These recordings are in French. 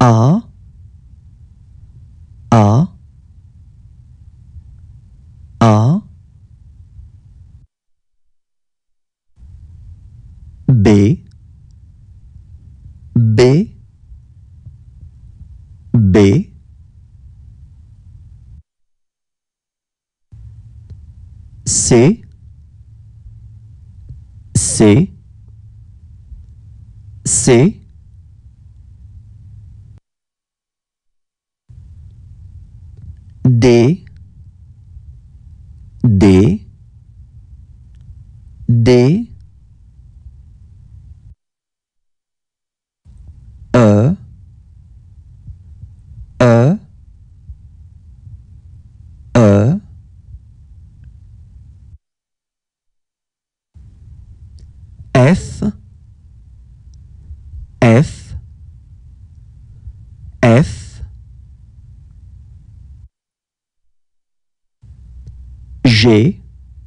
A, A, A, B, B, B, C, C, C, D, D, D, E, E, E, F, F, F, G,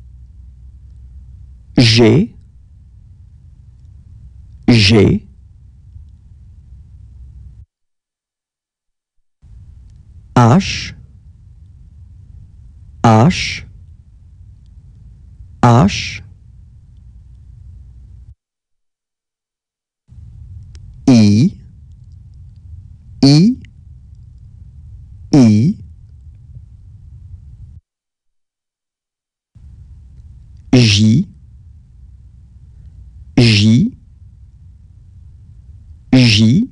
G, G, H, H, H, I, I, I, J, J, J,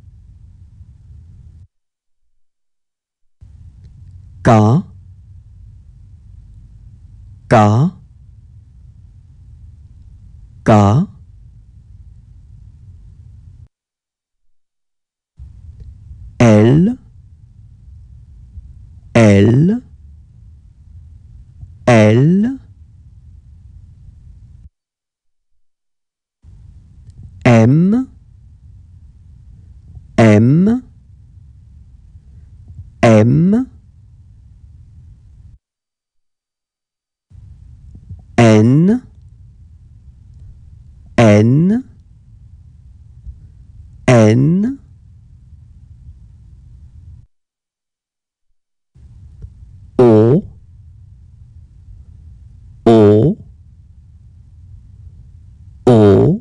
K, K, K, L, L, L, M, M, M, N, N, N, O, O, O,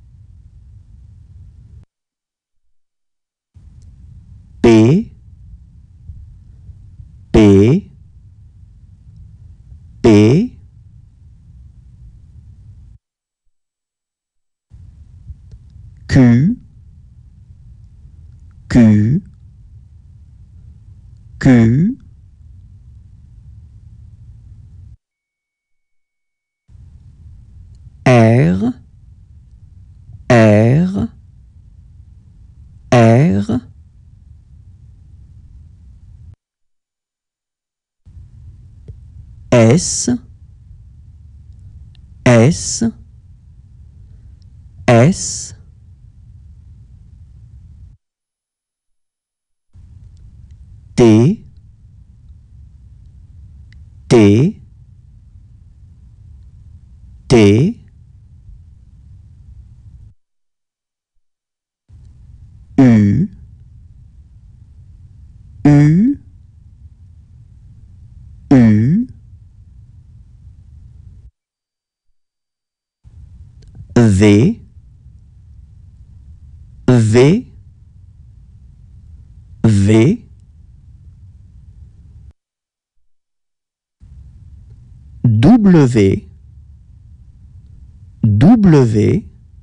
P, P, P, Q, Q, Q, R, R, R, S, S, S, T, T, T, U, U, U, V, V, V, W, W,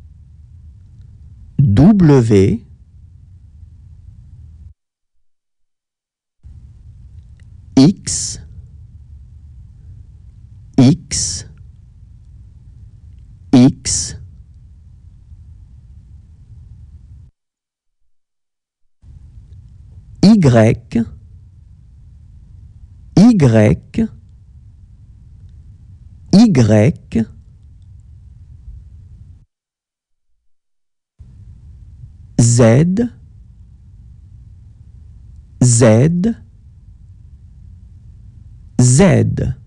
W, X, X, X, Y, Y, Y, Z, Z, Z.